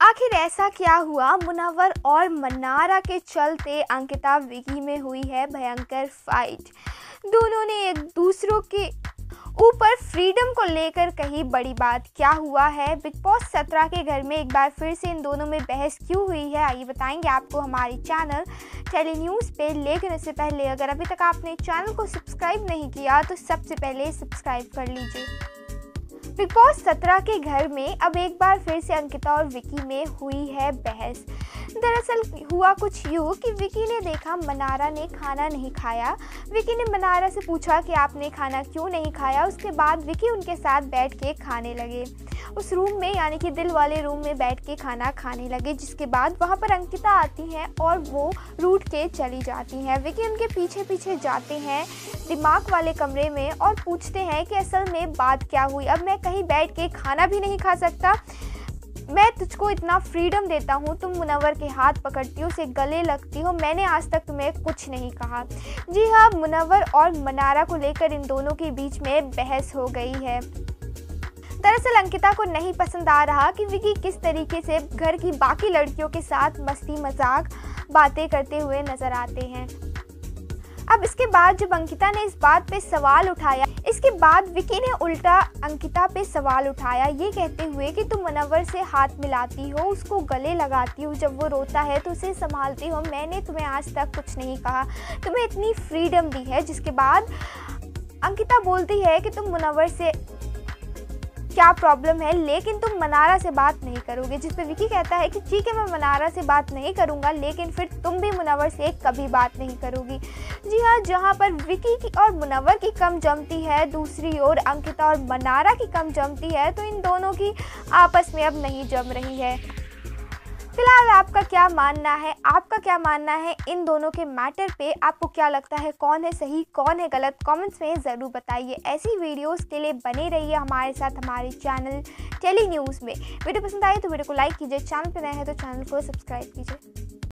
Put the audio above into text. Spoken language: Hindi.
आखिर ऐसा क्या हुआ? मुनव्वर और मन्नारा के चलते अंकिता विकी में हुई है भयंकर फाइट। दोनों ने एक दूसरों के ऊपर फ्रीडम को लेकर कही बड़ी बात। क्या हुआ है? बिग बॉस 17 के घर में एक बार फिर से इन दोनों में बहस क्यों हुई है, आइए बताएंगे आपको हमारी चैनल टेली न्यूज़ पे। लेकिन इससे पहले अगर अभी तक आपने चैनल को सब्सक्राइब नहीं किया तो सबसे पहले सब्सक्राइब कर लीजिए। बिग बॉस 17 के घर में अब एक बार फिर से अंकिता और विकी में हुई है बहस। दरअसल हुआ कुछ यूँ कि विकी ने देखा मन्नारा ने खाना नहीं खाया। विकी ने मन्नारा से पूछा कि आपने खाना क्यों नहीं खाया। उसके बाद विकी उनके साथ बैठ के खाने लगे, उस रूम में यानी कि दिल वाले रूम में बैठ के खाना खाने लगे। जिसके बाद वहाँ पर अंकिता आती हैं और वो रूठ के चली जाती हैं। विकी उनके पीछे पीछे जाते हैं दिमाग वाले कमरे में और पूछते हैं कि असल में बात क्या हुई। अब मैं कहीं बैठ के खाना भी नहीं खा सकता? मैं तुझको इतना फ्रीडम देता हूँ, तुम मुनव्वर के हाथ पकड़ती हो, उसे गले लगती हो, मैंने आज तक तुम्हें कुछ नहीं कहा। जी हाँ, मुनव्वर और मन्नारा को लेकर इन दोनों के बीच में बहस हो गई है। दरअसल अंकिता को नहीं पसंद आ रहा कि विकी किस तरीके से घर की बाकी लड़कियों के साथ मस्ती मजाक बातें करते हुए नजर आते हैं। अब इसके बाद जब अंकिता ने इस बात पे सवाल उठाया, इसके बाद विकी ने उल्टा अंकिता पे सवाल उठाया, ये कहते हुए कि तुम मुनव्वर से हाथ मिलाती हो, उसको गले लगाती हो, जब वो रोता है तो उसे संभालती हो, मैंने तुम्हें आज तक कुछ नहीं कहा, तुम्हें इतनी फ्रीडम दी है। जिसके बाद अंकिता बोलती है कि तुम मुनव्वर से क्या प्रॉब्लम है, लेकिन तुम मन्नारा से बात नहीं करोगे। जिस पे विकी कहता है कि ठीक है मैं मन्नारा से बात नहीं करूंगा, लेकिन फिर तुम भी मुनव्वर से कभी बात नहीं करोगी। जी हाँ, जहां पर विकी की और मुनव्वर की कम जमती है, दूसरी ओर अंकिता और मन्नारा की कम जमती है, तो इन दोनों की आपस में अब नहीं जम रही है। फिलहाल आपका क्या मानना है? आपका क्या मानना है इन दोनों के मैटर पे? आपको क्या लगता है कौन है सही कौन है गलत? कमेंट्स में ज़रूर बताइए। ऐसी वीडियोस के लिए बने रहिए हमारे साथ हमारे चैनल टेली न्यूज़ में। वीडियो पसंद आए तो वीडियो को लाइक कीजिए, चैनल पर नए हैं तो चैनल को सब्सक्राइब कीजिए।